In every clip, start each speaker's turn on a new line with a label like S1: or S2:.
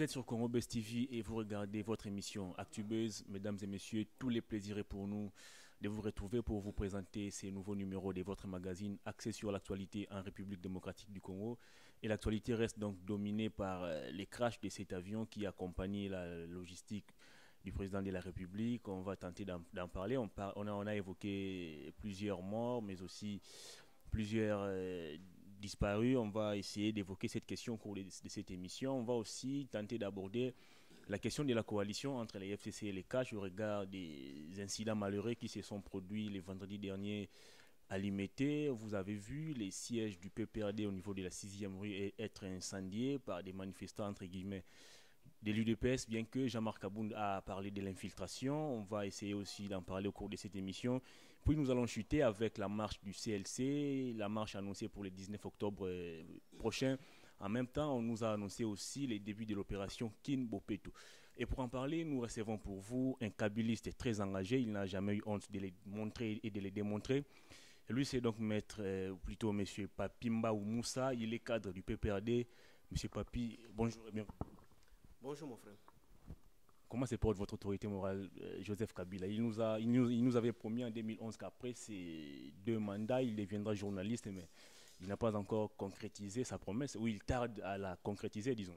S1: êtes sur Congo Best TV et vous regardez votre émission ActuBuzz, mesdames et messieurs, tous les plaisirs est pour nous de vous retrouver pour vous présenter ces nouveaux numéros de votre magazine axé sur l'actualité en République démocratique du Congo. Et l'actualité reste donc dominée par les crashs de cet avion qui accompagnait la logistique du président de la République. On va tenter d'en parler. On a évoqué plusieurs morts, mais aussi plusieurs disparus. On va essayer d'évoquer cette question au cours de cette émission. On va aussi tenter d'aborder la question de la coalition entre les FCC et les CACH au regard des incidents malheureux qui se sont produits le vendredi dernier à Limete. Vous avez vu les sièges du PPRD au niveau de la 6e rue être incendiés par des manifestants entre guillemets de l'UDPS, bien que Jean-Marc Abound a parlé de l'infiltration. On va essayer aussi d'en parler au cours de cette émission. Puis nous allons chuter avec la marche du CLC, la marche annoncée pour le 19 octobre prochain. En même temps, on nous a annoncé aussi les débuts de l'opération Kin Bopeto. Et pour en parler, nous recevons pour vous un kabiliste très engagé. Il n'a jamais eu honte de les montrer et de les démontrer. Et lui, c'est donc maître, ou plutôt monsieur Papi Mbaou Moussa. Il est cadre du PPRD. Monsieur Papi, bonjour et bienvenue.
S2: Bonjour mon frère.
S1: Comment se porte votre autorité morale, Joseph Kabila? Il nous avait promis en 2011 qu'après ces 2 mandats, il deviendra journaliste, mais il n'a pas encore concrétisé sa promesse, ou il tarde à la concrétiser, disons.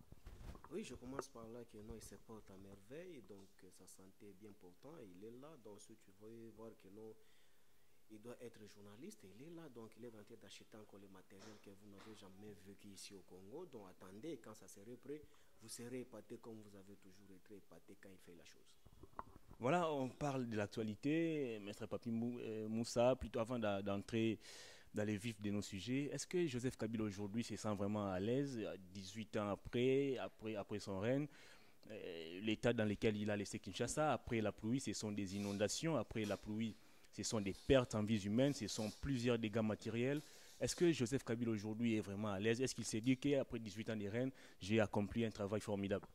S2: Oui, je commence par là que non, il se porte à merveille, donc sa santé est bien portante, il est là, donc si tu veux voir que non, il doit être journaliste, il est là, donc il est en train d'acheter encore le matériel que vous n'avez jamais vu ici au Congo, donc attendez, quand ça sera prêt, vous serez épaté comme vous avez toujours été épaté quand il fait la chose.
S1: Voilà, on parle de l'actualité, Maître Papi Moussa, plutôt avant d'entrer dans les vifs de nos sujets. Est-ce que Joseph Kabila aujourd'hui se sent vraiment à l'aise, 18 ans après son règne? L'état dans lequel il a laissé Kinshasa, après la pluie, ce sont des inondations, après la pluie, ce sont des pertes en vies humaines, ce sont plusieurs dégâts matériels. Est-ce que Joseph Kabila aujourd'hui est vraiment à l'aise? Est-ce qu'il s'est dit qu'après 18 ans de règne, j'ai accompli un travail formidable?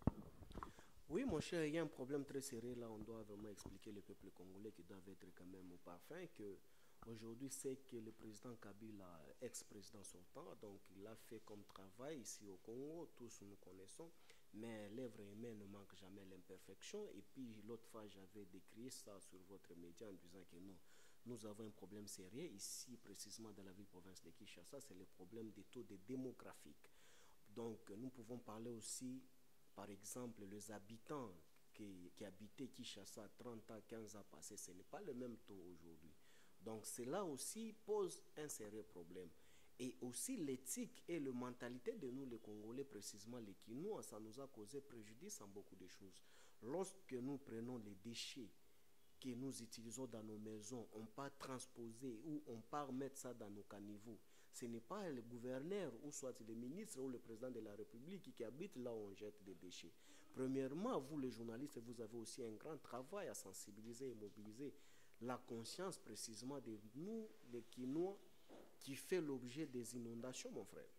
S2: Oui, mon cher, il y a un problème très sérieux là. On doit vraiment expliquer le peuple congolais qui doivent être quand même au parfum que aujourd'hui c'est que le président Kabila, ex-président sortant, donc il a fait comme travail ici au Congo, tous nous connaissons, mais l'œuvre humaine ne manque jamais l'imperfection. Et puis l'autre fois, j'avais décrit ça sur votre média en disant que nous avons un problème sérieux ici, précisément dans la ville-province de Kinshasa, c'est le problème des taux de démographiques. Donc nous pouvons parler aussi par exemple, les habitants qui habitaient Kinshasa 30 ans, 15 ans passés, ce n'est pas le même taux aujourd'hui. Donc cela aussi pose un sérieux problème. Et aussi l'éthique et la mentalité de nous, les Congolais, précisément les Kinois, ça nous a causé préjudice en beaucoup de choses. Lorsque nous prenons les déchets que nous utilisons dans nos maisons, on part transposer ou on part mettre ça dans nos caniveaux. Ce n'est pas le gouverneur ou soit le ministre ou le président de la République qui habite là où on jette des déchets. Premièrement, vous les journalistes, vous avez aussi un grand travail à sensibiliser et mobiliser la conscience précisément de nous, les Quinois, qui fait l'objet des inondations, mon frère.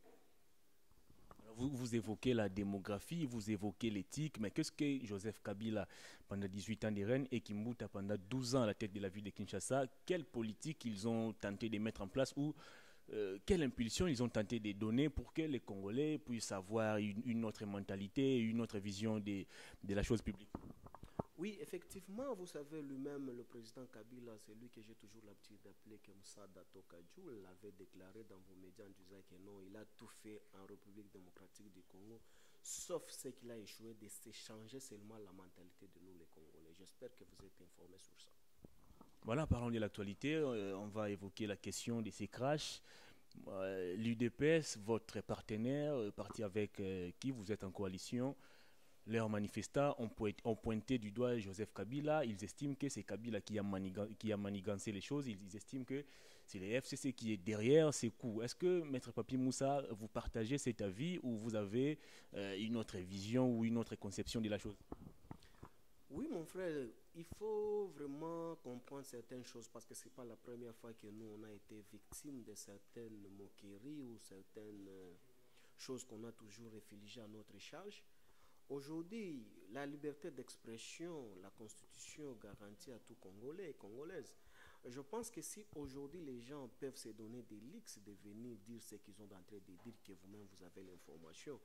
S1: Alors, vous évoquez la démographie, vous évoquez l'éthique, mais qu'est-ce que Joseph Kabila, pendant 18 ans de règne, et Kimbuta, pendant 12 ans à la tête de la ville de Kinshasa, quelle politique ils ont tenté de mettre en place ou quelle impulsion ils ont tenté de donner pour que les Congolais puissent avoir une autre mentalité, une autre vision de la chose publique?
S2: Oui, effectivement, vous savez, lui-même, le président Kabila, c'est lui que j'ai toujours l'habitude d'appeler comme ça, Tokadjou, l'avait déclaré dans vos médias en disant que non, il a tout fait en République démocratique du Congo, sauf ce qu'il a échoué de s'échanger seulement la mentalité de nous, les Congolais. J'espère que vous êtes informés sur ça.
S1: Voilà, parlons de l'actualité. On va évoquer la question de ces crashs. L'UDPS, votre partenaire, parti avec qui vous êtes en coalition, leurs manifestants ont pointé du doigt Joseph Kabila. Ils estiment que c'est Kabila qui a manigancé les choses. Ils estiment que c'est les FCC qui est derrière ces coups. Est-ce que, Maître Papi Moussa, vous partagez cet avis ou vous avez une autre vision ou une autre conception de la chose?
S2: Oui, mon frère, il faut vraiment comprendre certaines choses parce que ce n'est pas la première fois que nous, on a été victime de certaines moqueries ou certaines choses qu'on a toujours réfléchi à notre charge. Aujourd'hui, la liberté d'expression, la Constitution garantit à tout Congolais et Congolaises. Je pense que si aujourd'hui les gens peuvent se donner des leaks de venir dire ce qu'ils ont en train de dire, que vous-même vous avez l'information,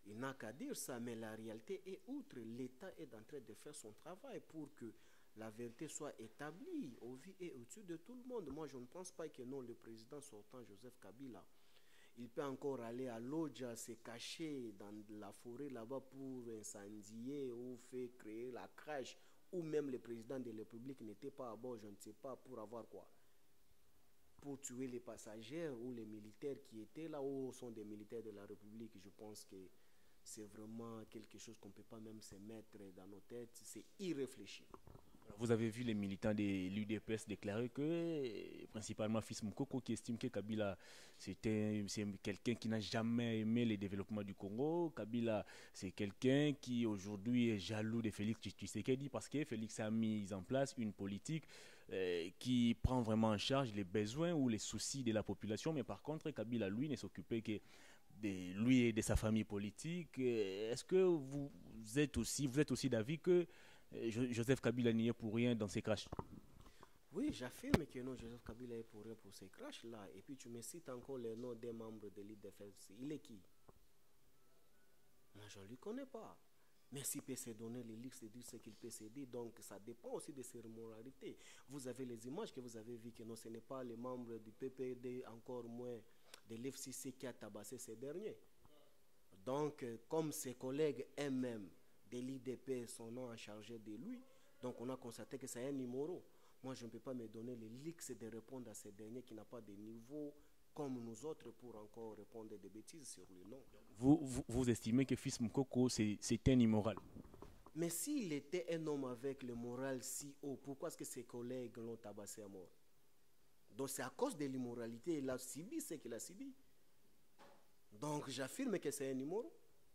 S2: Il n'a qu'à dire ça, mais la réalité est outre. L'État est en train de faire son travail pour que la vérité soit établie au vu et au-dessus de tout le monde. Moi, je ne pense pas que non, le président sortant, Joseph Kabila, il peut encore aller à Lodja, se cacher dans la forêt là-bas pour incendier ou faire créer la crèche, ou même le président de la République n'était pas à bord, je ne sais pas, pour avoir quoi? Pour tuer les passagers ou les militaires qui étaient là, ou sont des militaires de la République. Je pense que c'est vraiment quelque chose qu'on ne peut pas même se mettre dans nos têtes, c'est irréfléchi.
S1: Vous avez vu les militants de l'UDPS déclarer que, principalement Fils Moukoko, qui estime que Kabila, c'est quelqu'un qui n'a jamais aimé le développement du Congo. Kabila, c'est quelqu'un qui aujourd'hui est jaloux de Félix Tshisekedi parce que Félix a mis en place une politique qui prend vraiment en charge les besoins ou les soucis de la population. Mais par contre, Kabila, lui, ne s'occupait que de lui et de sa famille politique. Est-ce que vous êtes aussi d'avis que Joseph Kabila n'y est pour rien dans ces crashs?
S2: Oui, j'affirme que non, Joseph Kabila est pour rien pour ces crashs-là. Et puis tu me cites encore les noms des membres de l'IDFS. Il est qui? Moi, je ne lui connais pas. Mais s'il peut se donner les leaks, c'est dire ce qu'il peut se dire. Donc, ça dépend aussi de ses moralités. Vous avez les images que vous avez vues, que non, ce n'est pas les membres du PPD, encore moins de l'FCC qui a tabassé ces derniers. Donc, comme ses collègues eux-mêmes de l'IDP sont en charge de lui, donc on a constaté que c'est un numéro. Moi, je ne peux pas me donner les leaks de répondre à ces derniers qui n'ont pas de niveau comme nous autres pour encore répondre des bêtises sur le nom.
S1: Vous estimez que Fils Moukoko, c'est un immoral?
S2: Mais s'il était un homme avec le moral si haut, pourquoi est-ce que ses collègues l'ont tabassé à mort? Donc c'est à cause de l'immoralité, il a subi ce qu'il a subi. Donc j'affirme que c'est un numéro.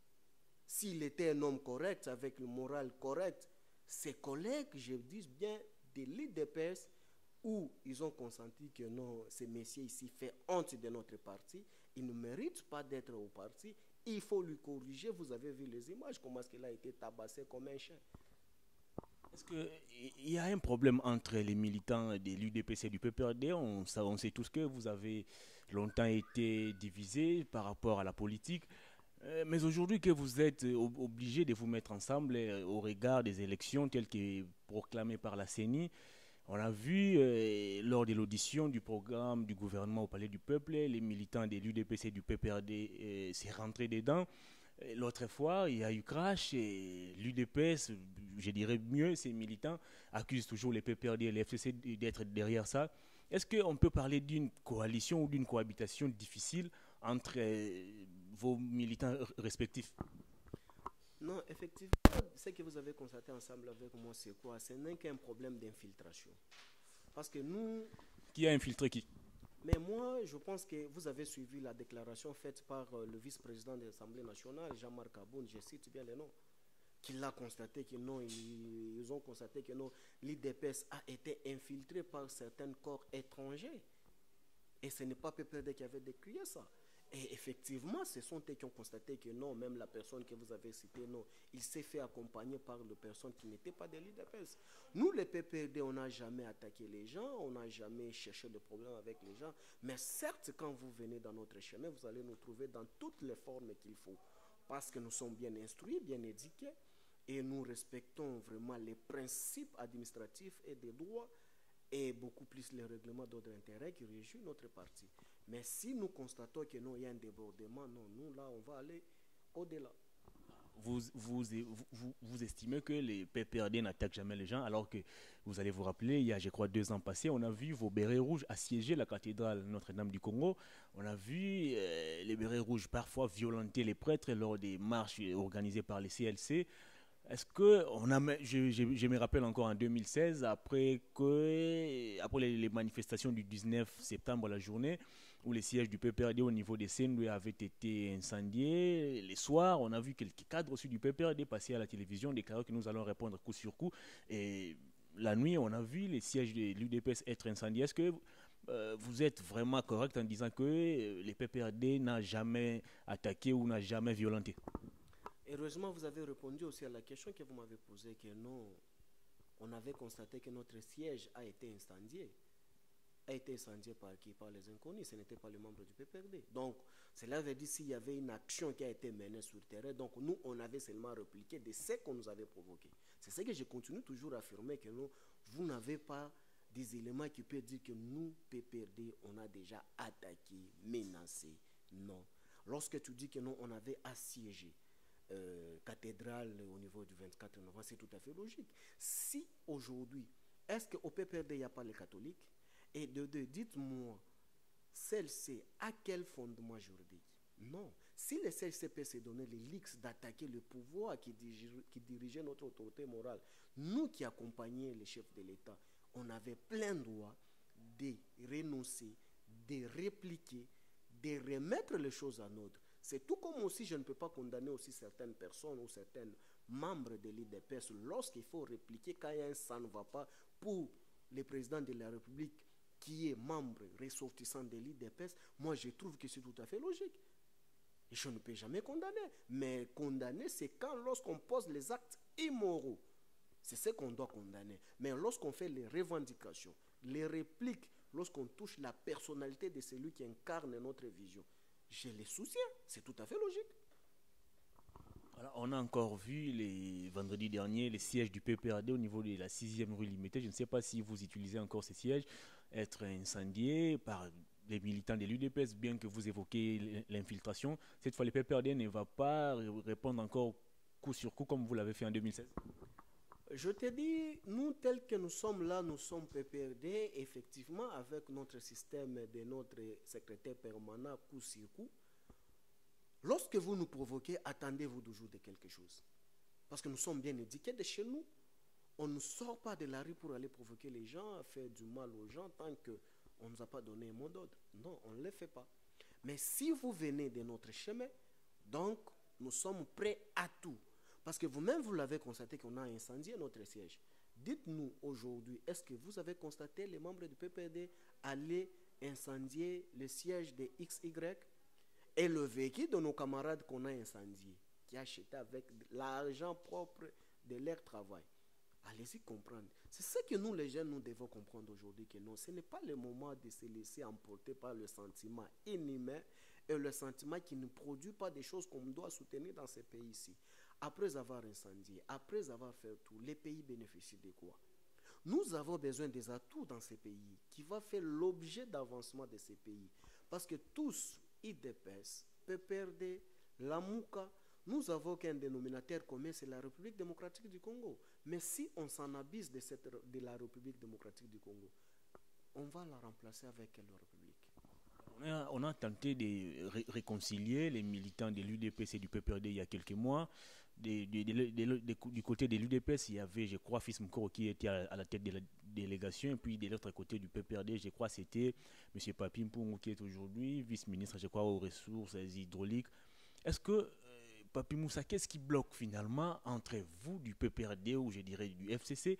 S2: S'il était un homme correct, avec le moral correct, ses collègues, je dis bien, de l'IDPS, où ils ont consenti que non, ce messieurs ici fait honte de notre parti, il ne mérite pas d'être au parti, il faut lui corriger. Vous avez vu les images, comment est-ce qu'il a été tabassé comme un chien.
S1: Est-ce qu'il y a un problème entre les militants de l'UDPS et du PPRD? On sait tous que vous avez longtemps été divisés par rapport à la politique. Mais aujourd'hui que vous êtes obligés de vous mettre ensemble au regard des élections telles que proclamées par la CENI, on a vu lors de l'audition du programme du gouvernement au Palais du Peuple, les militants de l'UDPS et du PPRD s'est rentrés dedans. L'autre fois, il y a eu crash et l'UDPS, je dirais mieux, ces militants accusent toujours les PPRD et les FCC d'être derrière ça. Est-ce qu'on peut parler d'une coalition ou d'une cohabitation difficile entre vos militants respectifs?
S2: Non, effectivement, ce que vous avez constaté ensemble avec moi, c'est quoi? Ce n'est qu'un problème d'infiltration. Parce que nous...
S1: Qui a infiltré qui?
S2: Mais moi, je pense que vous avez suivi la déclaration faite par le vice-président de l'Assemblée nationale, Jean-Marc Aboun, je cite bien les noms, qu'il a constaté que non, ils ont constaté que non, l'IDPS a été infiltré par certains corps étrangers. Et ce n'est pas PPRD qui avait décrié ça. Et effectivement, ce sont eux qui ont constaté que non, même la personne que vous avez citée, non, il s'est fait accompagner par des personnes qui n'étaient pas de l'IDPS. Nous, les PPRD, on n'a jamais attaqué les gens, on n'a jamais cherché de problème avec les gens. Mais certes, quand vous venez dans notre chemin, vous allez nous trouver dans toutes les formes qu'il faut. Parce que nous sommes bien instruits, bien éduqués, et nous respectons vraiment les principes administratifs et des droits, et beaucoup plus les règlements d'ordre intérieur qui régissent notre parti. Mais si nous constatons que non, il y a un débordement, non, nous là, on va aller au-delà.
S1: Vous estimez que les PPRD n'attaquent jamais les gens, alors que vous allez vous rappeler, il y a, je crois, 2 ans passés, on a vu vos bérets rouges assiéger la cathédrale Notre-Dame du Congo. On a vu les bérets rouges parfois violenter les prêtres lors des marches organisées par les CLC. Est-ce que je me rappelle encore en 2016, après les manifestations du 19 septembre, la journée où les sièges du PPRD au niveau des Sendoué avaient été incendiés, les soirs, on a vu quelques cadres aussi du PPRD passer à la télévision, déclarer que nous allons répondre coup sur coup. Et la nuit, on a vu les sièges de l'UDPS être incendiés. Est-ce que vous êtes vraiment correct en disant que les PPRD n'a jamais attaqué ou n'a jamais violenté?
S2: Heureusement, vous avez répondu aussi à la question que vous m'avez posée, que non, on avait constaté que notre siège a été incendié. a été incendié par qui? Par les inconnus, ce n'était pas les membres du PPRD. Donc, cela veut dire s'il y avait une action qui a été menée sur le terrain, donc nous, on avait seulement répliqué de ce qu'on nous avait provoqué. C'est ce que je continue toujours à affirmer, que nous, vous n'avez pas des éléments qui peuvent dire que nous, PPRD, on a déjà attaqué, menacé. Non. Lorsque tu dis que non, on avait assiégé cathédrale au niveau du 24 novembre, c'est tout à fait logique. Si aujourd'hui, est-ce qu'au PPRD, il n'y a pas les catholiques? Et de deux, dites-moi, celle-ci, à quel fondement juridique? Non. Si le CLCP s'est donné les leaks d'attaquer le pouvoir qui dirigeait notre autorité morale, nous qui accompagnions les chefs de l'État, on avait plein droit de renoncer, de répliquer, de remettre les choses en ordre. C'est tout comme aussi, je ne peux pas condamner aussi certaines personnes ou certains membres de l'IDPS lorsqu'il faut répliquer quand ça ne va pas pour le président de la République qui est membre ressortissant de l'IDPS. Moi, je trouve que c'est tout à fait logique. Et je ne peux jamais condamner. Mais condamner, c'est quand lorsqu'on pose les actes immoraux. C'est ce qu'on doit condamner. Mais lorsqu'on fait les revendications, les répliques, lorsqu'on touche la personnalité de celui qui incarne notre vision, je les soutiens. C'est tout à fait logique.
S1: Alors, on a encore vu les vendredis dernier les sièges du PPRD au niveau de la 6e rue Limitée. Je ne sais pas si vous utilisez encore ces sièges, être incendiés par les militants de l'UDPS, bien que vous évoquez l'infiltration. Cette fois, le PPRD ne va pas répondre encore coup sur coup comme vous l'avez fait en 2016.
S2: Je te dis, nous tels que nous sommes là, nous sommes PPRD, effectivement, avec notre système de notre secrétaire permanent coup sur coup. Lorsque vous nous provoquez, attendez-vous toujours de quelque chose. Parce que nous sommes bien éduqués de chez nous. On ne sort pas de la rue pour aller provoquer les gens, faire du mal aux gens tant qu'on ne nous a pas donné un mot d'ordre. Non, on ne le fait pas. Mais si vous venez de notre chemin, donc nous sommes prêts à tout. Parce que vous-même, vous l'avez constaté qu'on a incendié notre siège. Dites-nous aujourd'hui, est-ce que vous avez constaté les membres du PPD aller incendier le siège de XY et le véhicule de nos camarades qu'on a incendié, qui a acheté avec l'argent propre de leur travail? Allez-y comprendre. C'est ce que nous, les jeunes, nous devons comprendre aujourd'hui, que non, ce n'est pas le moment de se laisser emporter par le sentiment inhumain et le sentiment qui ne produit pas des choses qu'on doit soutenir dans ces pays-ci. Après avoir incendié, après avoir fait tout, les pays bénéficient de quoi? Nous avons besoin des atouts dans ces pays qui vont faire l'objet d'avancement de ces pays. Parce que tous, IDPS, PPRD, la MOUCA, nous avons qu'un dénominateur commun, c'est la République démocratique du Congo. Mais si on s'en abuse de la République démocratique du Congo, on va la remplacer avec quelle République?
S1: On a tenté de réconcilier les militants de l'UDPS et du PPRD il y a quelques mois. Du côté de l'UDPS, il y avait, je crois, Fils Mkoro qui était à la tête de la délégation. Et puis de l'autre côté du PPRD, je crois, c'était M. Papi Mpungu qui est aujourd'hui vice-ministre, je crois, aux ressources hydrauliques. Est-ce que, Papi Moussa, qu'est-ce qui bloque finalement entre vous du PPRD ou je dirais du FCC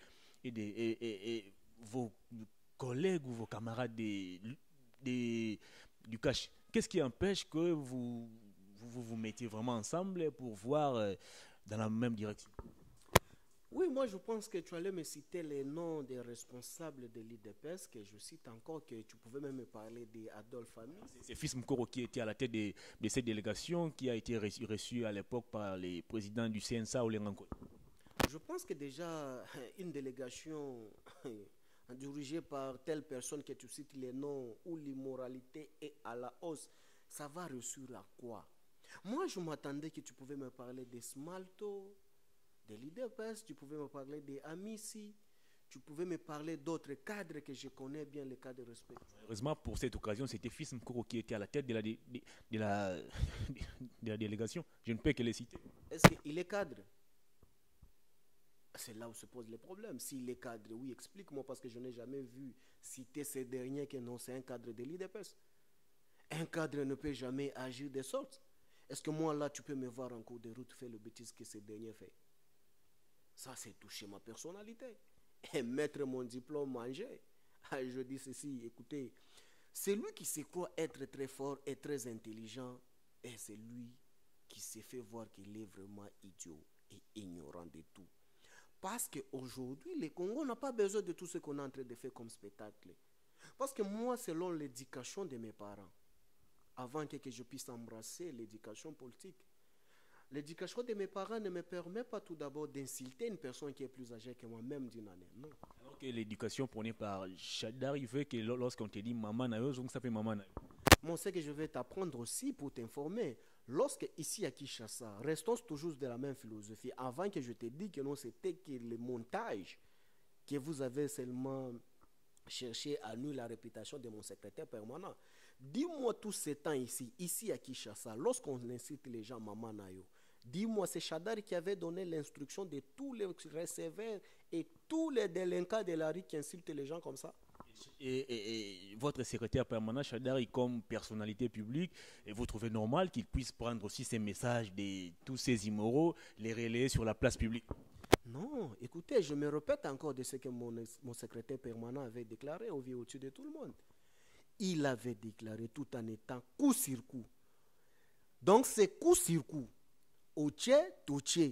S1: et vos collègues ou vos camarades du cash? Qu'est-ce qui empêche que vous mettiez vraiment ensemble pour voir dans la même direction?
S2: Oui, moi je pense que tu allais me citer les noms des responsables de l'IDPS, que je cite encore, que tu pouvais même me parler d'Adolphe Ami.
S1: C'est Fils Mkoro qui était à la tête de cette délégation, qui a été reçue à l'époque par les présidents du CNSA ou les Ranko.
S2: Je pense que déjà une délégation dirigée par telle personne que tu cites les noms, où l'immoralité est à la hausse, ça va réussir à quoi? Moi je m'attendais que tu pouvais me parler de Smalto, de l'IDPS, tu pouvais me parler des Amici, tu pouvais me parler d'autres cadres que je connais bien, les cadres respectés.
S1: Heureusement, pour cette occasion, c'était Fils Mkoro qui était à la tête de la délégation. Je ne peux que les citer.
S2: Est-ce qu'il est cadre? C'est là où se posent les problèmes. S'il est cadre, oui, explique-moi, parce que je n'ai jamais vu citer ces derniers que non, c'est un cadre de l'IDPS. Un cadre ne peut jamais agir de sorte. Est-ce que moi, là, tu peux me voir en cours de route faire le bêtise que ce dernier fait? Ça, c'est toucher ma personnalité. Et mettre mon diplôme manger. Je dis ceci, écoutez, celui qui se croit être très fort et très intelligent, et c'est lui qui s'est fait voir qu'il est vraiment idiot et ignorant de tout. Parce qu'aujourd'hui, le Congo n'a pas besoin de tout ce qu'on est en train de faire comme spectacle. Parce que moi, selon l'éducation de mes parents, avant que je puisse embrasser l'éducation politique, l'éducation de mes parents ne me permet pas tout d'abord d'insulter une personne qui est plus âgée que moi, même d'une année. Non.
S1: Alors que l'éducation prônée par Chadar, il veut que lorsqu'on te dit maman nayo, donc ça fait maman nayo.
S2: Moi, ce que je vais t'apprendre aussi pour t'informer, lorsque ici à Kinshasa, restons toujours de la même philosophie. Avant que je te dise que non, c'était que le montage que vous avez seulement cherché à nuire la réputation de mon secrétaire permanent. Dis-moi tout ce temps ici à Kinshasa, lorsqu'on incite les gens maman nayo, dis-moi, c'est Chadar qui avait donné l'instruction de tous les receveurs et tous les délinquants de la rue qui insultent les gens comme ça.
S1: Et votre secrétaire permanent, Chadar, comme personnalité publique, et vous trouvez normal qu'il puisse prendre aussi ces messages de tous ces immoraux, les relayer sur la place publique?
S2: Non, écoutez, je me répète encore de ce que mon secrétaire permanent avait déclaré au-dessus de tout le monde. Il avait déclaré tout en étant coup sur coup. Donc c'est coup sur coup. Au tché, to tché.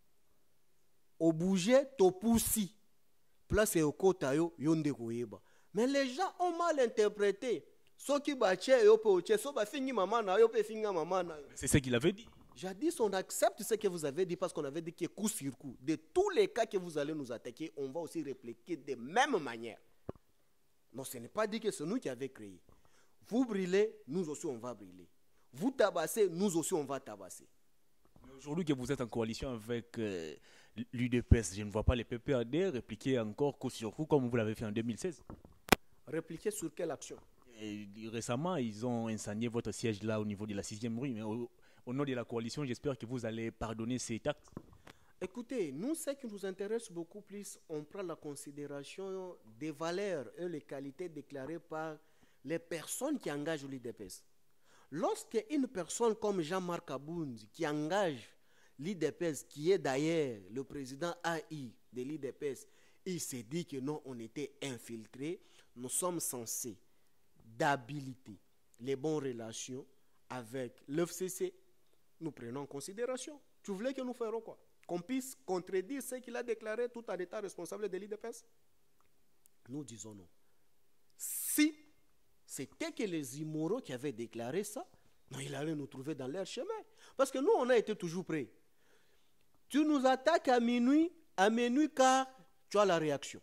S2: Au bouger, to poussi. Place au kotayo, yonde koyeba. Mais les gens ont mal interprété. Ce qui battait, yo pe au tché, so ba fingi maman na yo pe finga maman na yo.
S1: C'est ce qu'il avait dit.
S2: Jadis, on accepte ce que vous avez dit parce qu'on avait dit qu'il y a coup sur coup. De tous les cas que vous allez nous attaquer, on va aussi répliquer de même manière. Non, ce n'est pas dit que c'est nous qui avons créé. Vous brûlez, nous aussi on va brûler. Vous tabassez, nous aussi on va tabasser.
S1: Aujourd'hui que vous êtes en coalition avec l'UDPS, je ne vois pas les PPRD répliquer encore coup sur coup comme vous l'avez fait en 2016.
S2: Répliquer sur quelle action?
S1: Et récemment, ils ont incendié votre siège là au niveau de la 6e rue. Mais au nom de la coalition, j'espère que vous allez pardonner ces actes.
S2: Écoutez, nous, ce qui nous intéresse beaucoup plus, on prend la considération des valeurs et les qualités déclarées par les personnes qui engagent l'IDPS. Lorsque une personne comme Jean-Marc Abound, qui engage l'IDPS, qui est d'ailleurs le président AI de l'IDPS, il s'est dit que non, on était infiltrés, nous sommes censés d'habiliter les bonnes relations avec l'FCC. Nous prenons en considération. Tu voulais que nous fassions quoi? Qu'on puisse contredire ce qu'il a déclaré tout en étant responsable de l'IDPS? Nous disons non. Si c'était que les immoraux qui avaient déclaré ça, non, il allait nous trouver dans leur chemin. Parce que nous, on a été toujours prêts. Tu nous attaques à minuit car tu as la réaction.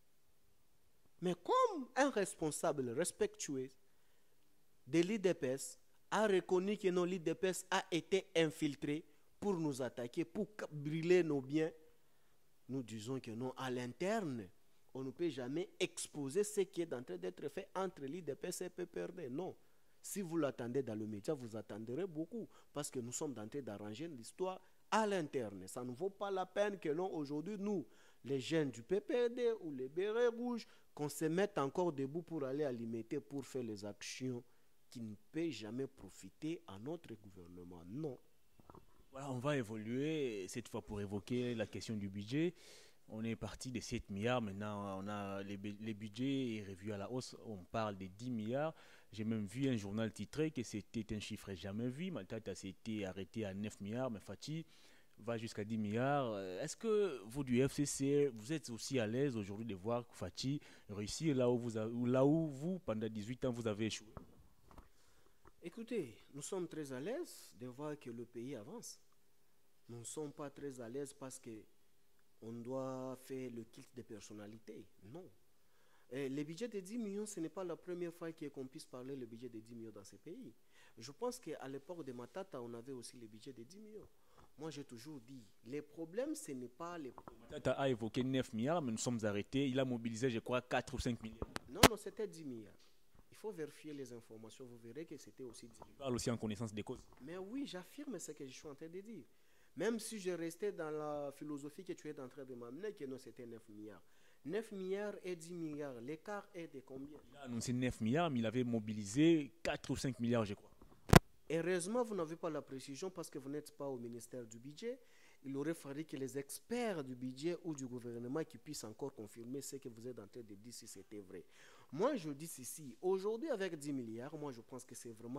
S2: Mais comme un responsable respectueux de l'IDPS a reconnu que non, l'IDPS a été infiltré pour nous attaquer, pour brûler nos biens, nous disons que non, à l'interne, on ne peut jamais exposer ce qui est en train d'être fait entre l'IDPS et PPRD. Non. Si vous l'attendez dans le média, vous attendrez beaucoup parce que nous sommes en train d'arranger l'histoire à l'interne. Ça ne vaut pas la peine que non, aujourd'hui, nous, les jeunes du PPRD ou les bérets rouges, qu'on se mette encore debout pour aller alimenter, pour faire les actions qui ne peuvent jamais profiter à notre gouvernement. Non.
S1: Voilà, on va évoluer cette fois pour évoquer la question du budget. On est parti de 7 milliards, maintenant on a les budgets est revu à la hausse, on parle de 10 milliards. J'ai même vu un journal titré que c'était un chiffre jamais vu. Matata s'était arrêté à 9 milliards, mais Fatih va jusqu'à 10 milliards. Est-ce que vous du FCC, vous êtes aussi à l'aise aujourd'hui de voir Fatih réussir là où vous, pendant 18 ans, vous avez échoué?
S2: Écoutez, nous sommes très à l'aise de voir que le pays avance. Nous ne sommes pas très à l'aise parce que on doit faire le culte des personnalités. Non. Le budget de 10 millions, ce n'est pas la première fois qu'on puisse parler le budget de 10 millions dans ce pays. Je pense qu'à l'époque de Matata, on avait aussi le budget de 10 millions. Moi, j'ai toujours dit, les problèmes, ce n'est pas les problèmes.
S1: Matata a évoqué 9 milliards, mais nous sommes arrêtés. Il a mobilisé, je crois, 4 ou 5 milliards.
S2: Non, c'était 10 milliards. Il faut vérifier les informations. Vous verrez que c'était aussi 10 milliards.
S1: Je parle aussi en connaissance des causes.
S2: Mais oui, j'affirme ce que je suis en train de dire. Même si je restais dans la philosophie que tu es en train de m'amener, que non, c'était 9 milliards. 9 milliards et 10 milliards, l'écart est de combien?
S1: Il a annoncé 9 milliards, mais il avait mobilisé 4 ou 5 milliards, je crois.
S2: Heureusement, vous n'avez pas la précision parce que vous n'êtes pas au ministère du budget. Il aurait fallu que les experts du budget ou du gouvernement qui puissent encore confirmer ce que vous êtes en train de dire si c'était vrai. Moi, je dis ceci. Aujourd'hui, avec 10 milliards, moi, je pense que c'est vraiment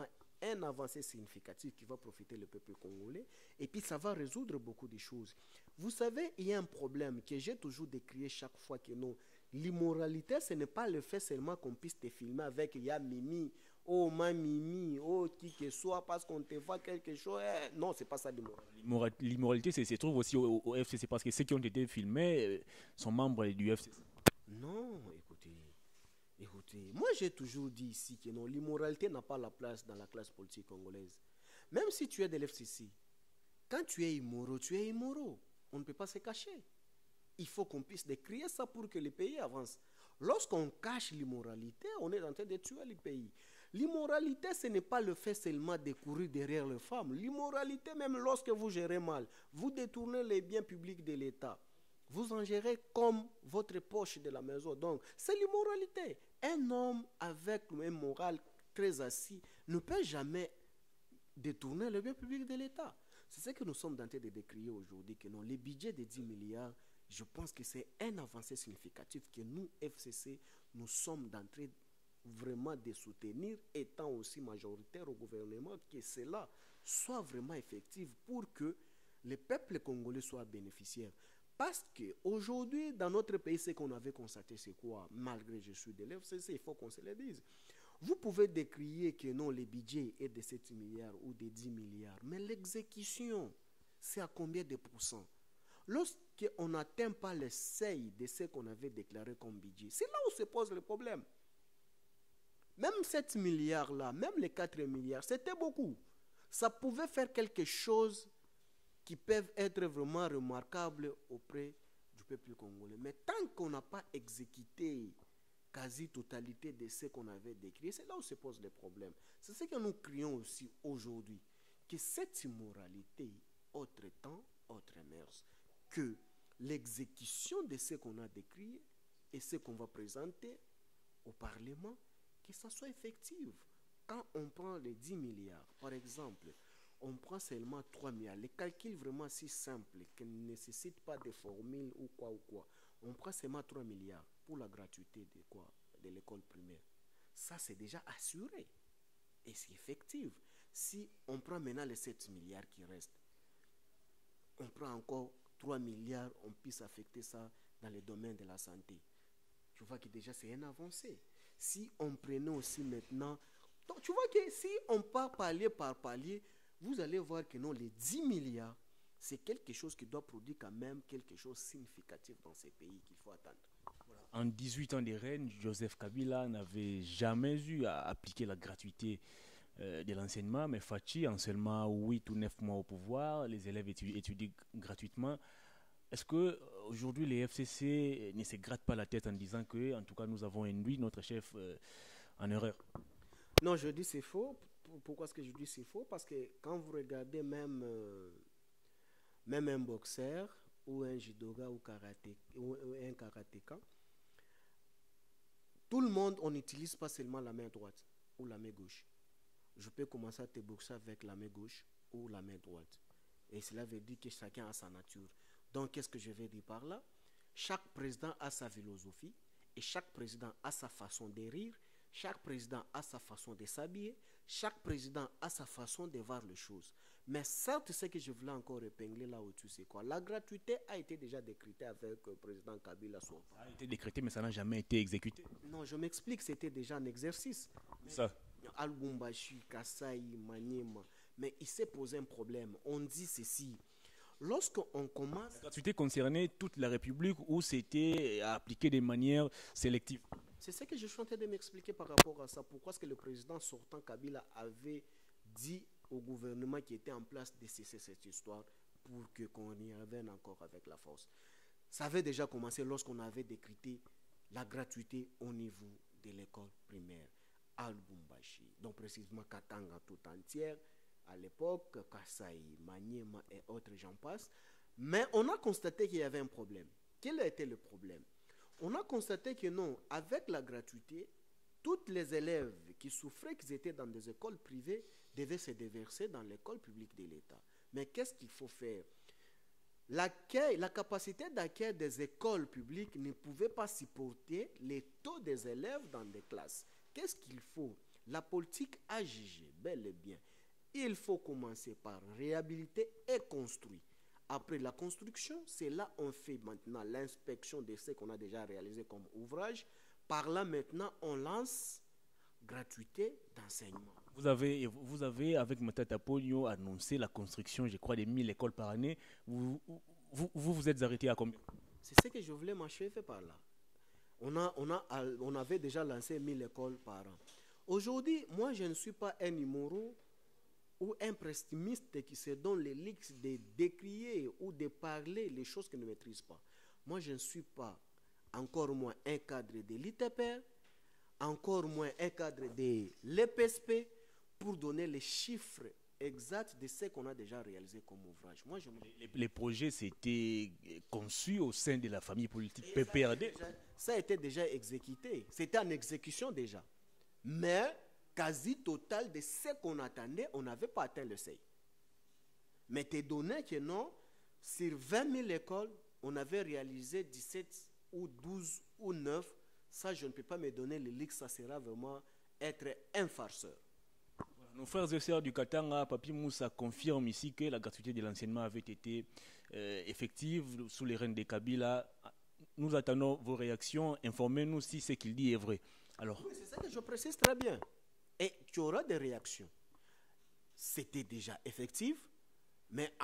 S2: un avancée significative qui va profiter le peuple congolais et puis ça va résoudre beaucoup de choses. Vous savez, il y a un problème que j'ai toujours décrié chaque fois que non, l'immoralité, ce n'est pas le fait seulement qu'on puisse te filmer avec ya Mimi, oh ma Mimi, oh qui que soit parce qu'on te voit quelque chose. Non, c'est pas ça l'immoralité.
S1: L'immoralité se trouve aussi au FCC parce que ceux qui ont été filmés sont membres du FCC.
S2: Non, écoutez, moi j'ai toujours dit ici que non, l'immoralité n'a pas la place dans la classe politique congolaise. Même si tu es de l'FCC, quand tu es immoraux, tu es immoraux. On ne peut pas se cacher. Il faut qu'on puisse décrire ça pour que le pays avance. Lorsqu'on cache l'immoralité, on est en train de tuer le pays. L'immoralité, ce n'est pas le fait seulement de courir derrière les femmes. L'immoralité, même lorsque vous gérez mal, vous détournez les biens publics de l'État. Vous en gérez comme votre poche de la maison. Donc, c'est l'immoralité. Un homme avec un moral très assis ne peut jamais détourner le bien public de l'État. C'est ce que nous sommes en train de décrire aujourd'hui, que non, le budget de 10 milliards, je pense que c'est un avancée significatif que nous, FCC, nous sommes en train vraiment de soutenir, étant aussi majoritaire au gouvernement, que cela soit vraiment effectif pour que le peuple congolais soit bénéficiaire. Parce qu'aujourd'hui, dans notre pays, ce qu'on avait constaté, c'est quoi? Malgré que je suis de l'FCC, il faut qu'on se le dise. Vous pouvez décrier que non, le budget est de 7 milliards ou de 10 milliards, mais l'exécution, c'est à combien de pourcents? Lorsqu'on n'atteint pas le seuil de ce qu'on avait déclaré comme budget, c'est là où se pose le problème. Même 7 milliards-là, même les 4 milliards, c'était beaucoup. Ça pouvait faire quelque chose qui peuvent être vraiment remarquables auprès du peuple congolais. Mais tant qu'on n'a pas exécuté quasi-totalité de ce qu'on avait décrit, c'est là où se posent les problèmes. C'est ce que nous crions aussi aujourd'hui, que cette immoralité, autre temps, autre mœurs, que l'exécution de ce qu'on a décrit et ce qu'on va présenter au Parlement, que ça soit effectif. Quand on prend les 10 milliards, par exemple, on prend seulement 3 milliards. Les calculs vraiment si simples, qui ne nécessitent pas de formules ou quoi. On prend seulement 3 milliards pour la gratuité de l'école primaire. Ça, c'est déjà assuré. Et c'est effectif. Si on prend maintenant les 7 milliards qui restent, on prend encore 3 milliards, on puisse affecter ça dans le domaine de la santé. Tu vois que déjà c'est une avancée. Si on prenait aussi maintenant... Donc, tu vois que si on part palier par palier, vous allez voir que non, les 10 milliards, c'est quelque chose qui doit produire quand même quelque chose de significatif dans ces pays qu'il faut attendre.
S1: Voilà. En 18 ans de règne, Joseph Kabila n'avait jamais eu à appliquer la gratuité de l'enseignement, mais Fachi, en seulement 8 ou 9 mois au pouvoir, les élèves étudient gratuitement. Est-ce qu'aujourd'hui, les FCC ne se grattent pas la tête en disant que, en tout cas, nous avons induit notre chef en erreur?
S2: Non, je dis c'est faux. Pourquoi est-ce que je dis c'est faux? Parce que quand vous regardez même un boxeur ou un judoka ou un karatéka, tout le monde, on n'utilise pas seulement la main droite ou la main gauche. Je peux commencer à te boxer avec la main gauche ou la main droite. Et cela veut dire que chacun a sa nature. Donc, qu'est-ce que je vais dire par là? Chaque président a sa philosophie et chaque président a sa façon de rire. Chaque président a sa façon de s'habiller. Chaque président a sa façon de voir les choses. Mais certes, ce que je voulais encore épingler là au-dessus, c'est quoi? La gratuité a été déjà décrétée avec le président Kabila.
S1: Ça a été décrété, mais ça n'a jamais été exécuté.
S2: Non, je m'explique, c'était déjà un exercice.
S1: Ça.
S2: Al-Bumbashi, Kassaï, Maniema. Mais il s'est posé un problème. On dit ceci. Lorsqu'on commence...
S1: La gratuité concernait toute la République ou c'était appliqué de manière sélective?
S2: C'est ce que je suis en train de m'expliquer par rapport à ça. Pourquoi est-ce que le président sortant Kabila avait dit au gouvernement qui était en place de cesser cette histoire pour qu'on y revienne encore avec la force? Ça avait déjà commencé lorsqu'on avait décrété la gratuité au niveau de l'école primaire. Al-Bumbashi, donc précisément Katanga tout entière, à l'époque, Kassaï, Maniema et autres, j'en passe. Mais on a constaté qu'il y avait un problème. Quel a été le problème? On a constaté que non, avec la gratuité, tous les élèves qui souffraient, qu'ils étaient dans des écoles privées, devaient se déverser dans l'école publique de l'État. Mais qu'est-ce qu'il faut faire? La capacité d'accueil des écoles publiques ne pouvait pas supporter les taux des élèves dans des classes. Qu'est-ce qu'il faut? La politique a jugé, bel et bien, il faut commencer par réhabiliter et construire. Après la construction, c'est là on fait maintenant l'inspection de ce qu'on a déjà réalisé comme ouvrage. Par là maintenant, on lance gratuité d'enseignement.
S1: Vous avez avec Matata Pogno, annoncé la construction, je crois, de 1000 écoles par année. Vous êtes arrêté à combien?
S2: C'est ce que je voulais m'achever par là. On avait déjà lancé 1000 écoles par an. Aujourd'hui, moi, je ne suis pas un numéro ou un pessimiste qui se donne les luxe de décrier ou de parler les choses qu'il ne maîtrise pas. Moi, je ne suis pas encore moins un cadre de l'ITPR, encore moins un cadre de l'EPSP pour donner les chiffres exacts de ce qu'on a déjà réalisé comme ouvrage. Moi,
S1: les projets s'étaient conçus au sein de la famille politique PPRD.
S2: Ça a été déjà exécuté. C'était en exécution déjà. Mais quasi total de ce qu'on attendait, on n'avait pas atteint le seuil. Mais t'es donné que non, sur 20 000 écoles, on avait réalisé 17 ou 12 ou 9. Ça, je ne peux pas me donner le leaks, ça sera vraiment être un farceur.
S1: Nos frères et sœurs du Katanga, Papi Moussa confirme ici que la gratuité de l'enseignement avait été effective sous les règnes de Kabila. Nous attendons vos réactions. Informez-nous si ce qu'il dit est vrai. Alors,
S2: oui, c'est ça que je précise très bien. Et tu auras des réactions. C'était déjà effectif, mais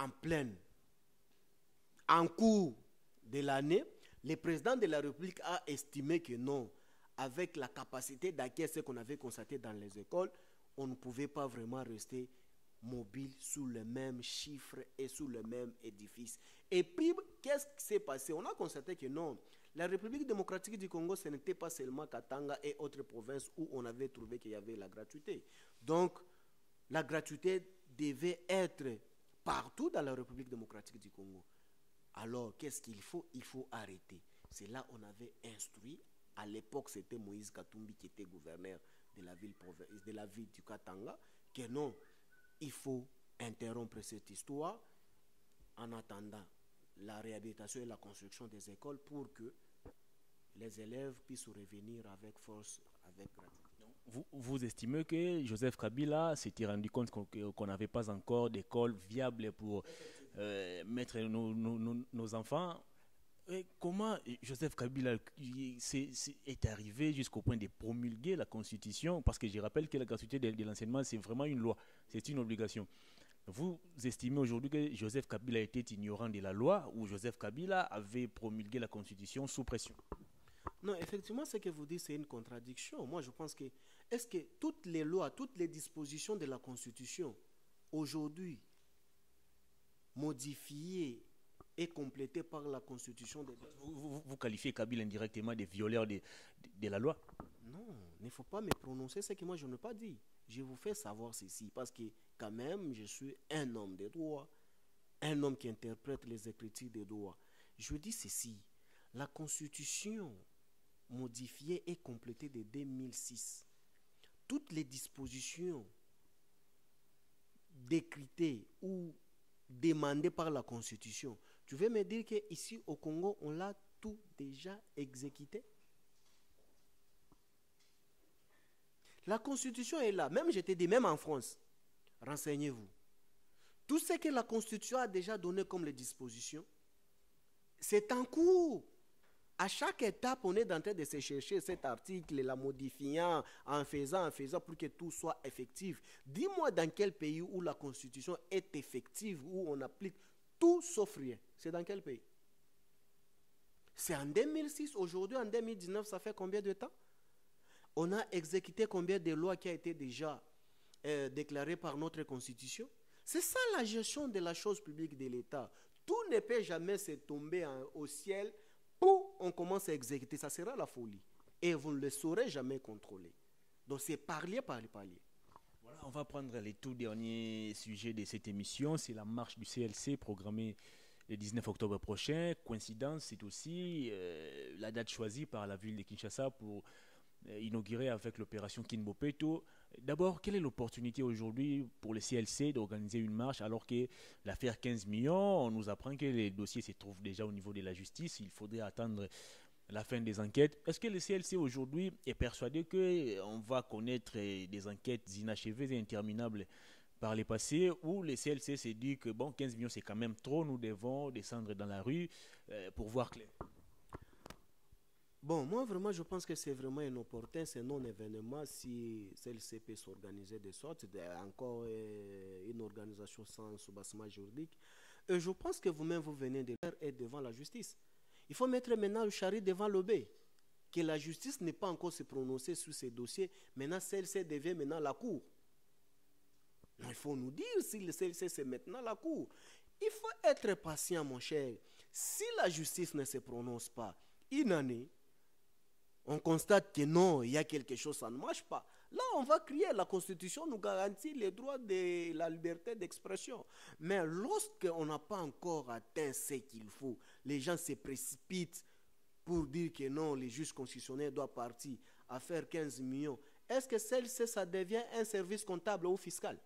S2: en cours de l'année, le président de la République a estimé que non, avec la capacité d'acquérir ce qu'on avait constaté dans les écoles, on ne pouvait pas vraiment rester mobile sous le même chiffre et sous le même édifice. Et puis, qu'est-ce qui s'est passé? On a constaté que non, la République démocratique du Congo, ce n'était pas seulement Katanga et autres provinces où on avait trouvé qu'il y avait la gratuité. Donc, la gratuité devait être partout dans la République démocratique du Congo. Alors, qu'est-ce qu'il faut? Il faut arrêter. C'est là qu'on avait instruit. À l'époque, c'était Moïse Katumbi qui était gouverneur de la ville du Katanga, que non, il faut interrompre cette histoire en attendant la réhabilitation et la construction des écoles pour que les élèves puissent revenir avec force, avec gratuité.
S1: Vous estimez que Joseph Kabila s'était rendu compte qu'on n'avait pas encore d'école viable pour mettre nos enfants? Et comment Joseph Kabila est arrivé jusqu'au point de promulguer la Constitution? Parce que je rappelle que la gratuité de l'enseignement, c'est vraiment une loi, c'est une obligation. Vous estimez aujourd'hui que Joseph Kabila était ignorant de la loi ou Joseph Kabila avait promulgué la Constitution sous pression?
S2: Non, effectivement, ce que vous dites, c'est une contradiction. Moi, je pense que, est-ce que toutes les lois, toutes les dispositions de la Constitution, aujourd'hui, modifiées et complétées par la Constitution
S1: vous qualifiez Kabila indirectement de violeur de la loi?
S2: Non, il ne faut pas me prononcer ce que moi je n'ai pas dit. Je vous fais savoir ceci, parce que quand même, je suis un homme de droit, un homme qui interprète les écritures de droit. Je dis ceci, la Constitution modifiée et complétée de 2006, toutes les dispositions décrétées ou demandées par la Constitution, tu veux me dire qu'ici au Congo, on l'a tout déjà exécuté? La Constitution est là. Même, je te dis, même en France, renseignez-vous. Tout ce que la Constitution a déjà donné comme les dispositions, c'est en cours. À chaque étape, on est en train de se chercher cet article, la modifiant, en faisant pour que tout soit effectif. Dis-moi dans quel pays où la Constitution est effective, où on applique tout sauf rien. C'est dans quel pays? C'est en 2006. Aujourd'hui, en 2019, ça fait combien de temps? On a exécuté combien de lois qui ont été déjà déclarées par notre Constitution? C'est ça la gestion de la chose publique de l'État. Tout ne peut jamais se tomber au ciel pour on commence à exécuter. Ça sera la folie. Et vous ne le saurez jamais contrôler. Donc c'est parler.
S1: Voilà, on va prendre les tout derniers sujets de cette émission. C'est la marche du CLC programmée le 19 octobre prochain. Coïncidence, c'est aussi la date choisie par la ville de Kinshasa pour inauguré avec l'opération Kinbopeto. D'abord, quelle est l'opportunité aujourd'hui pour le CLC d'organiser une marche alors que l'affaire 15 millions, on nous apprend que les dossiers se trouvent déjà au niveau de la justice. Il faudrait attendre la fin des enquêtes. Est-ce que le CLC aujourd'hui est persuadé qu'on va connaître des enquêtes inachevées et interminables par les passés, ou le CLC s'est dit que bon, 15 millions c'est quand même trop, nous devons descendre dans la rue pour voir clair?
S2: Bon, moi vraiment, je pense que c'est vraiment inopportun, c'est non-événement si celle-ci peut s'organiser de sorte, encore une organisation sans soubassement juridique. Et je pense que vous-même, vous venez de faire être devant la justice. Il faut mettre maintenant le charri devant l'obé. Que la justice n'est pas encore se prononcer sur ces dossiers. Maintenant, celle-ci devient maintenant la cour. Non, il faut nous dire si le CLC c'est maintenant la cour. Il faut être patient, mon cher. Si la justice ne se prononce pas, une année, on constate que non, il y a quelque chose, ça ne marche pas. Là, on va crier, la Constitution nous garantit les droits de la liberté d'expression. Mais lorsqu'on n'a pas encore atteint ce qu'il faut, les gens se précipitent pour dire que non, les juges constitutionnels doivent partir à faire 15 millions. Est-ce que celle-ci, ça devient un service comptable ou fiscal?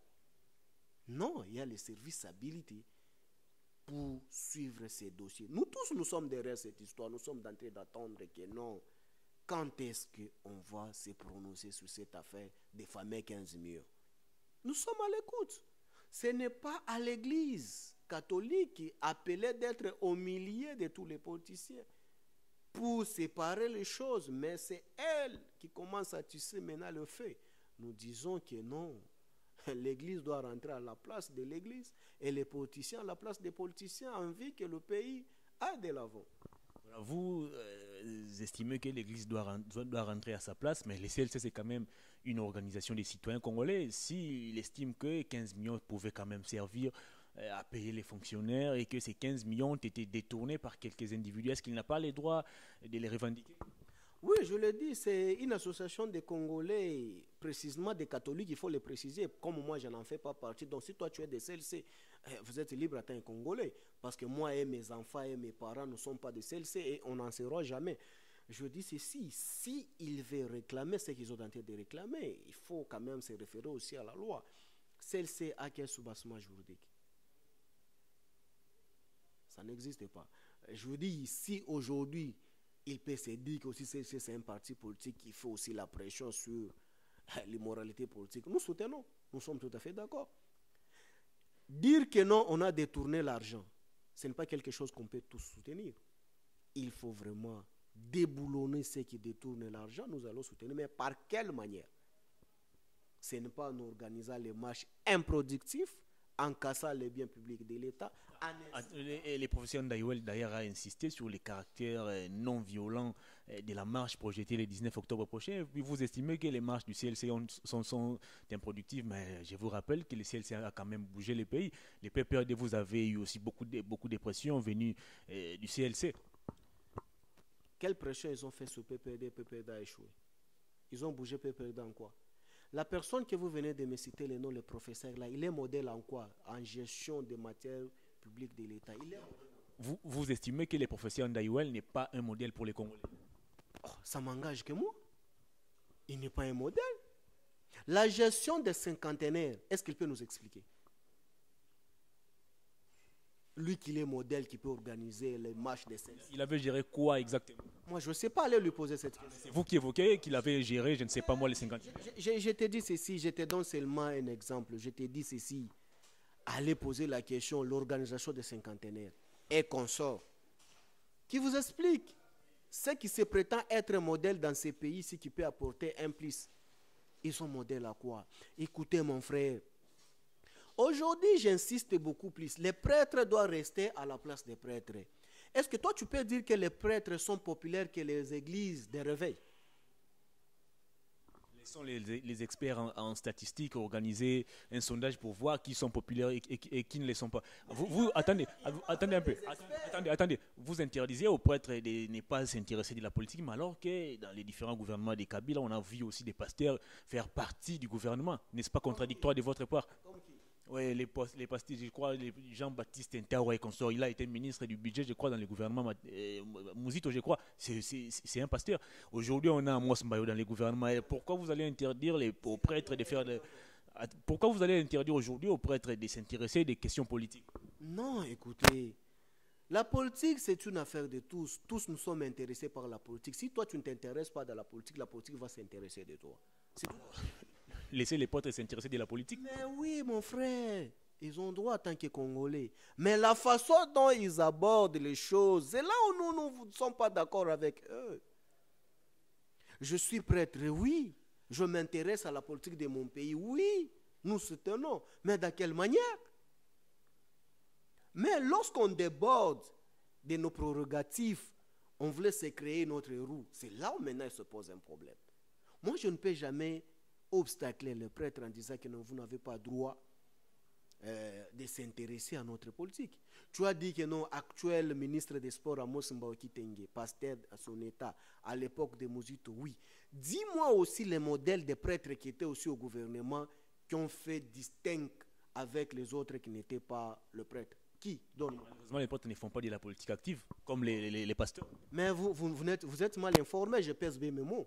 S2: Non, il y a les services habilités pour suivre ces dossiers. Nous tous, nous sommes derrière cette histoire. Nous sommes en train d'attendre que non. Quand est-ce qu'on va se prononcer sur cette affaire des fameux 15 millions? Nous sommes à l'écoute. Ce n'est pas à l'Église catholique qui appelait d'être au milieu de tous les politiciens pour séparer les choses, mais c'est elle qui commence à tisser maintenant le fait. Nous disons que non, l'Église doit rentrer à la place de l'Église et les politiciens à la place des politiciens, envie que le pays aille de l'avant.
S1: Vous estimez que l'Église doit rentrer à sa place, mais le CLC c'est quand même une organisation des citoyens congolais. S'il estime que 15 millions pouvaient quand même servir à payer les fonctionnaires et que ces 15 millions ont été détournés par quelques individus, est-ce qu'il n'a pas les droits de les revendiquer?
S2: Oui, je le dis, c'est une association des Congolais, précisément des catholiques, il faut le préciser. Comme moi, je n'en fais pas partie. Donc, si toi, tu es des CLC, vous êtes libre à tant Congolais. Parce que moi et mes enfants et mes parents ne sont pas des CLC et on n'en sera jamais. Je dis ceci, si ils veulent réclamer ce qu'ils ont tenté de réclamer, il faut quand même se référer aussi à la loi. CLC a quel soubassement juridique? Ça n'existe pas. Je vous dis, si aujourd'hui, il peut se dire que aussi c'est un parti politique qui fait aussi la pression sur l'immoralité politique. Nous soutenons, nous sommes tout à fait d'accord. Dire que non, on a détourné l'argent, ce n'est pas quelque chose qu'on peut tous soutenir. Il faut vraiment déboulonner ceux qui détournent l'argent, nous allons soutenir. Mais par quelle manière? Ce n'est pas en organisant les marches improductives, en cassant les biens publics de l'État.
S1: Les professeurs d'Aïwel d'ailleurs a insisté sur les caractères non violents de la marche projetée le 19 octobre prochain. Et puis vous estimez que les marches du CLC sont improductives, mais je vous rappelle que le CLC a quand même bougé le pays. Les PPRD, vous avez eu aussi beaucoup de pressions venues du CLC.
S2: Quelle pression ils ont fait sur PPRD? PPRD a échoué. Ils ont bougé PPRD en quoi? La personne que vous venez de me citer, le nom, le professeur, là, il est modèle en quoi? En gestion des matières publiques de l'État.
S1: Vous estimez que le professeur Ndaïwel n'est pas un modèle pour les Congolais?
S2: Oh, ça m'engage que moi. Il n'est pas un modèle. La gestion des cinquantenaires, est-ce qu'il peut nous expliquer? Lui qui est modèle, qui peut organiser les marches des cinquantenaires.
S1: Il avait géré quoi exactement?
S2: Moi, je ne sais pas aller lui poser cette question.
S1: C'est vous qui évoquez qu'il avait géré, je ne sais pas moi, les 50.
S2: Je te dis ceci, je te donne seulement un exemple. Je te dis ceci. Allez poser la question, l'organisation des cinquantenaires et consorts, qui vous explique ce qui se prétend être un modèle dans ces pays-ci qui peut apporter un plus. Ils sont modèles à quoi? Écoutez mon frère. Aujourd'hui, j'insiste beaucoup plus. Les prêtres doivent rester à la place des prêtres. Est-ce que toi, tu peux dire que les prêtres sont populaires que les églises des réveils?
S1: Laissons les experts en statistiques organiser un sondage pour voir qui sont populaires et qui ne le sont pas. Attendez un peu. Attendez. Vous interdisez aux prêtres de ne pas s'intéresser de la politique, mais alors que dans les différents gouvernements des Kabila, on a vu aussi des pasteurs faire partie du gouvernement. N'est-ce pas contradictoire de votre part? Oui, les pasteurs, je crois, Jean-Baptiste Ntaoua et consort, il a été ministre du budget, je crois, dans le gouvernement Mouzito, je crois, c'est un pasteur. Aujourd'hui, on a Amos Mbayo dans le gouvernement. Et pourquoi vous allez interdire aux prêtres de faire... Pourquoi vous allez interdire aujourd'hui aux prêtres de s'intéresser des questions politiques?
S2: Non, écoutez, La politique, c'est une affaire de tous. Tous nous sommes intéressés par la politique. Si toi, tu ne t'intéresses pas de la politique va s'intéresser de toi. C'est tout.
S1: Laisser les prêtres s'intéresser de la politique.
S2: Mais oui, mon frère, ils ont droit en tant que Congolais. Mais la façon dont ils abordent les choses, c'est là où nous ne sommes pas d'accord avec eux. Je suis prêtre, oui. Je m'intéresse à la politique de mon pays, oui. Nous soutenons. Mais de quelle manière? Mais lorsqu'on déborde de nos prérogatives, on voulait se créer notre roue. C'est là où maintenant il se pose un problème. Moi, je ne peux jamais obstacler le prêtre en disant que non, vous n'avez pas droit de s'intéresser à notre politique. Tu as dit que non, actuel ministre des Sports, Amos Mbaoki Tengue, pasteur à son état, à l'époque de Mozito, oui. Dis-moi aussi les modèles de prêtres qui étaient aussi au gouvernement, qui ont fait distinct avec les autres qui n'étaient pas le prêtre. Qui? Donne-moi.
S1: Malheureusement, les prêtres ne font pas de la politique active, comme les pasteurs.
S2: Mais vous êtes mal informé, je pèse bien mes mots.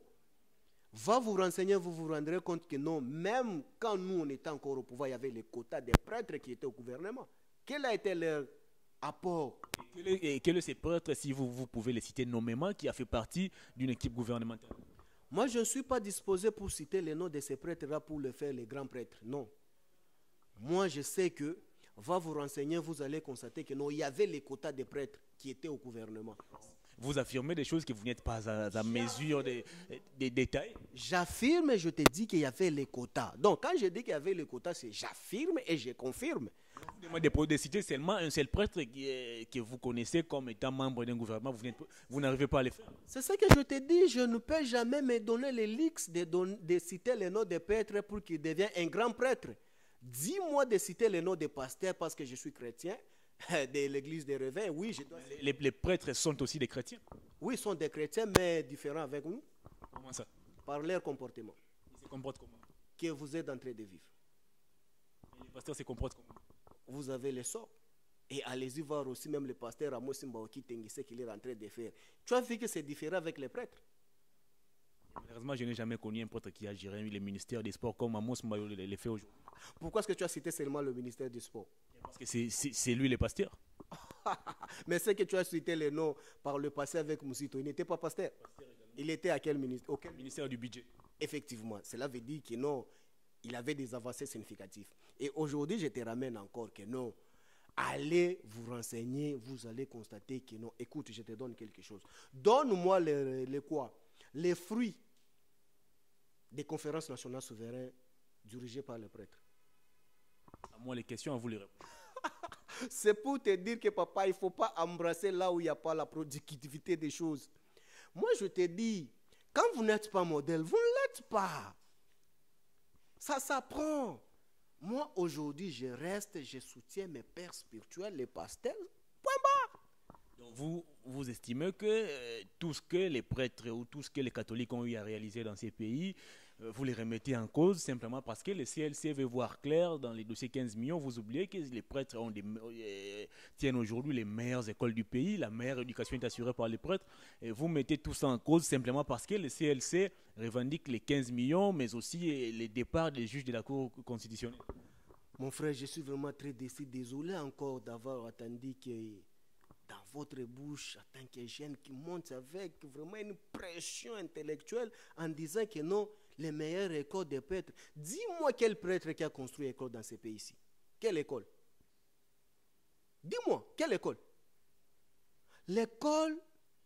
S2: Va vous renseigner, vous vous rendrez compte que non, même quand nous on était encore au pouvoir, il y avait les quotas des prêtres qui étaient au gouvernement. Quel a été leur apport?
S1: Et quel est ces prêtres, si vous pouvez les citer nommément, qui a fait partie d'une équipe gouvernementale?
S2: Moi, je ne suis pas disposé pour citer les noms de ces prêtres-là pour le faire les grands prêtres. Non. Moi, je sais que, va vous renseigner, vous allez constater que non, il y avait les quotas des prêtres qui étaient au gouvernement.
S1: Vous affirmez des choses que vous n'êtes pas à mesure des détails.
S2: J'affirme et je te dis qu'il y avait les quotas. Donc, quand je dis qu'il y avait les quotas, c'est j'affirme et je confirme.
S1: Vous demandez de citer seulement un seul prêtre que vous connaissez comme étant membre d'un gouvernement. Vous n'arrivez pas à le faire.
S2: C'est ce que je te dis. Je ne peux jamais me donner les leaks de citer les noms des prêtres pour qu'il devienne un grand prêtre. Dis-moi de citer les noms des pasteurs parce que je suis chrétien. De l'église des Réveils, oui.
S1: Les prêtres sont aussi des chrétiens.
S2: Oui, ils sont des chrétiens, mais différents avec nous.
S1: Comment ça?
S2: Par leur comportement.
S1: Ils se comportent comment?
S2: Que vous êtes en train de vivre.
S1: Et les pasteurs se comportent comment?
S2: Vous avez les sorts. Et allez-y voir aussi même le pasteur Amos Mbaoki Tengue, ce qu'il est en train de faire. Tu as vu que c'est différent avec les prêtres.
S1: Malheureusement, je n'ai jamais connu un prêtre qui a géré le ministère des Sports comme Amos Mbaoki le fait aujourd'hui.
S2: Pourquoi est-ce que tu as cité seulement le ministère du Sport?
S1: Parce que c'est lui le pasteur.
S2: Mais c'est que tu as cité les noms par le passé avec Moussito. Il n'était pas pasteur. Il était à quel ministère? Auquel
S1: ministère du budget.
S2: Effectivement. Cela veut dire que non, il avait des avancées significatives. Et aujourd'hui, je te ramène encore que non. Allez vous renseigner, vous allez constater que non. Écoute, je te donne quelque chose. Donne-moi les quoi? Les fruits des conférences nationales souveraines dirigées par les prêtres.
S1: À moi, les questions, à vous les répondre.
S2: C'est pour te dire que papa, il ne faut pas embrasser là où il n'y a pas la productivité des choses. Moi, je te dis, quand vous n'êtes pas modèle, vous ne l'êtes pas. Ça s'apprend. Moi, aujourd'hui, je soutiens mes pères spirituels, les pasteurs. Point barre.
S1: Donc vous estimez que tout ce que les prêtres ou tout ce que les catholiques ont eu à réaliser dans ces pays, vous les remettez en cause simplement parce que le CLC veut voir clair dans les dossiers 15 millions. Vous oubliez que les prêtres tiennent aujourd'hui les meilleures écoles du pays, la meilleure éducation est assurée par les prêtres. Et vous mettez tout ça en cause simplement parce que le CLC revendique les 15 millions, mais aussi les départs des juges de la Cour constitutionnelle.
S2: Mon frère, je suis vraiment très désolé encore d'avoir attendu que dans votre bouche, en tant que jeune qui monte avec vraiment une pression intellectuelle en disant que non, les meilleures écoles des prêtres. Dis-moi quel prêtre qui a construit l'école dans ces pays-ci. Quelle école? Dis-moi, quelle école? L'école,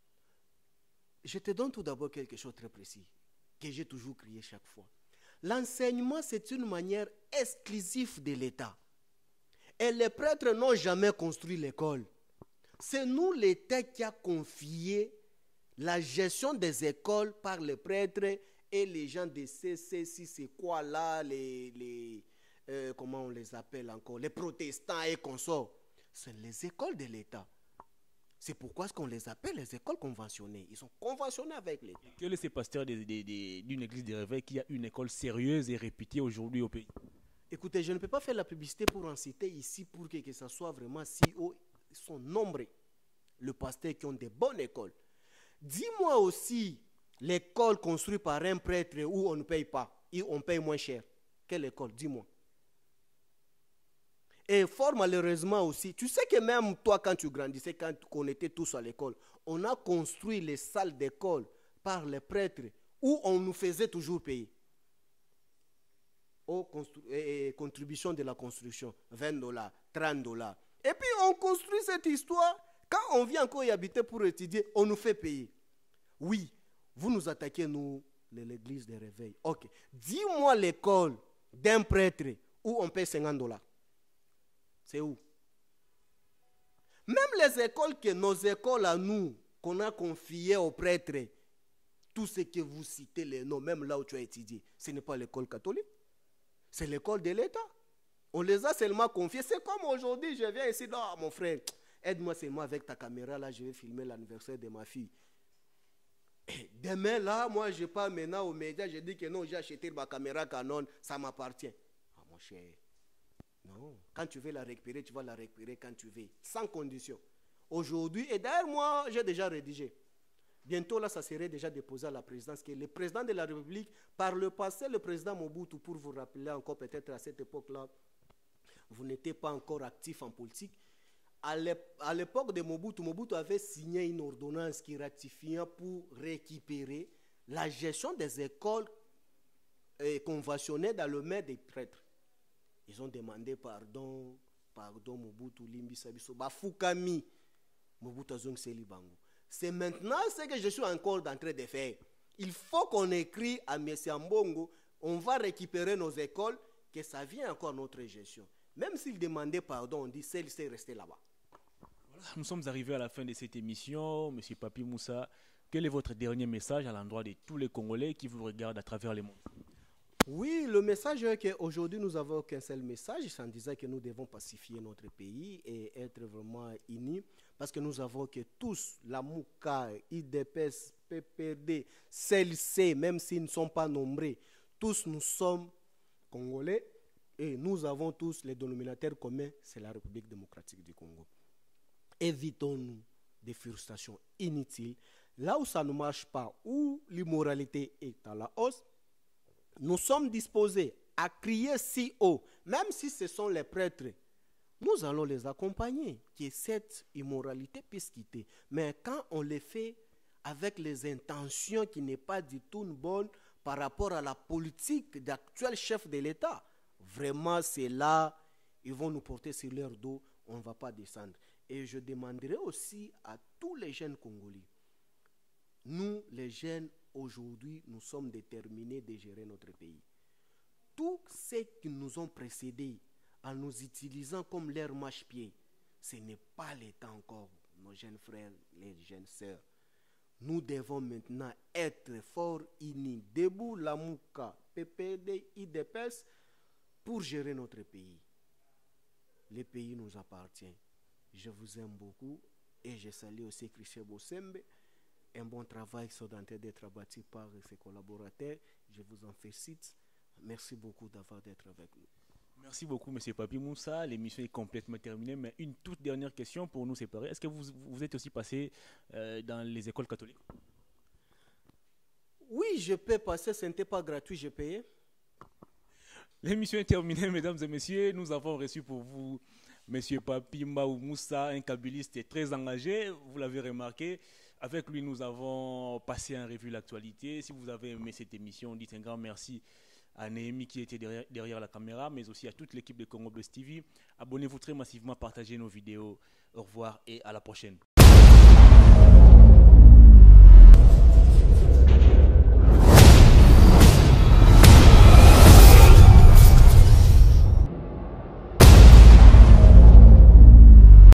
S2: je te donne tout d'abord quelque chose de très précis, que j'ai toujours crié chaque fois. L'enseignement, c'est une manière exclusive de l'État. Et les prêtres n'ont jamais construit l'école. C'est nous, l'État, qui a confié la gestion des écoles par les prêtres et les gens de CC, c'est quoi là, comment on les appelle encore, les protestants et consorts. Ce sont les écoles de l'État. C'est pourquoi qu'on les appelle les écoles conventionnées. Ils sont conventionnés avec l'État.
S1: Quel est ce pasteur d'une église de réveil qui a une école sérieuse et réputée aujourd'hui au pays?
S2: Écoutez, je ne peux pas faire la publicité pour en citer ici pour que ça soit vraiment si haut. Ils sont nombreux, les pasteurs qui ont des bonnes écoles. Dis-moi aussi l'école construite par un prêtre où on ne paye pas, et on paye moins cher. Quelle école? Dis-moi. Et fort malheureusement aussi, tu sais que même toi, quand tu grandissais, quand on était tous à l'école, on a construit les salles d'école par les prêtres où on nous faisait toujours payer. Aux contributions de la construction, $20, $30. Et puis on construit cette histoire. Quand on vient encore y habiter pour étudier, on nous fait payer. Oui, vous nous attaquez, nous, l'église des réveils. Ok. Dis-moi l'école d'un prêtre où on paye $50. C'est où? Même les écoles que nos écoles à nous, qu'on a confiées aux prêtres, tout ce que vous citez les noms, même là où tu as étudié, ce n'est pas l'école catholique, c'est l'école de l'État. On les a seulement confiés. C'est comme aujourd'hui, je viens ici, non, mon frère, aide-moi seulement avec ta caméra, là, je vais filmer l'anniversaire de ma fille. Et demain, là, moi, je pars maintenant aux médias, je dis que non, j'ai acheté ma caméra Canon, ça m'appartient. Ah, mon cher. Non, quand tu veux la récupérer, tu vas la récupérer quand tu veux, sans condition. Aujourd'hui, et d'ailleurs, moi, j'ai déjà rédigé. Bientôt, là, ça serait déjà déposé à la présidence. Que le président de la République, par le passé, le président Mobutu, pour vous rappeler encore peut-être à cette époque-là, vous n'étiez pas encore actif en politique. À l'époque de Mobutu, Mobutu avait signé une ordonnance qui ratifiait pour récupérer la gestion des écoles conventionnées dans le maire des prêtres. Ils ont demandé pardon Mobutu Limbisa Biso, Bafukami, Mobutu Azong Bango. C'est maintenant ce que je suis encore en train de faire. Il faut qu'on écrit à M. Ambongo, on va récupérer nos écoles, que ça vient encore à notre gestion. Même s'il demandait pardon, on dit celle-ci est restée là-bas.
S1: Voilà, nous sommes arrivés à la fin de cette émission. M. Papi Moussa, quel est votre dernier message à l'endroit de tous les Congolais qui vous regardent à travers le monde?
S2: Oui, le message est qu'aujourd'hui, nous n'avons qu'un seul message, c'est en disant que nous devons pacifier notre pays et être vraiment unis, parce que nous avons que tous, la MOUCA, IDPS, PPD, CLC, même s'ils ne sont pas nombreux, tous nous sommes Congolais et nous avons tous les dénominateurs communs, c'est la République démocratique du Congo. Évitons-nous des frustrations inutiles. Là où ça ne marche pas, où l'immoralité est à la hausse, nous sommes disposés à crier si haut, même si ce sont les prêtres. Nous allons les accompagner, que cette immoralité puisse quitter. Mais quand on le fait avec les intentions qui n'est pas du tout bonnes par rapport à la politique d'actuel chef de l'État, vraiment c'est là, ils vont nous porter sur leur dos, on ne va pas descendre. Et je demanderai aussi à tous les jeunes Congolais, nous les jeunes, aujourd'hui, nous sommes déterminés de gérer notre pays. Tous ceux qui nous ont précédés en nous utilisant comme leur marche-pied, ce n'est pas le temps encore, nos jeunes frères, les jeunes sœurs. Nous devons maintenant être forts, unis, debout, la MOUCA, PPD, IDPS, pour gérer notre pays. Le pays nous appartient. Je vous aime beaucoup et je salue aussi Christian Bossembe. Un bon travail sont en train d'être abattu par ses collaborateurs. Je vous en félicite. Merci beaucoup d'être avec nous.
S1: Merci beaucoup, M. Papi Moussa. L'émission est complètement terminée, mais une toute dernière question pour nous séparer. Est-ce que vous êtes aussi passé dans les écoles catholiques?
S2: Oui, je peux passer. Ce n'était pas gratuit, j'ai payé.
S1: L'émission est terminée, mesdames et messieurs. Nous avons reçu pour vous M. Papi Moussa, un kabyliste très engagé. Vous l'avez remarqué. Avec lui, nous avons passé en revue l'actualité. Si vous avez aimé cette émission, dites un grand merci à Néhémie qui était derrière la caméra, mais aussi à toute l'équipe de Congo Buzz TV. Abonnez-vous très massivement, partagez nos vidéos. Au revoir et à la prochaine.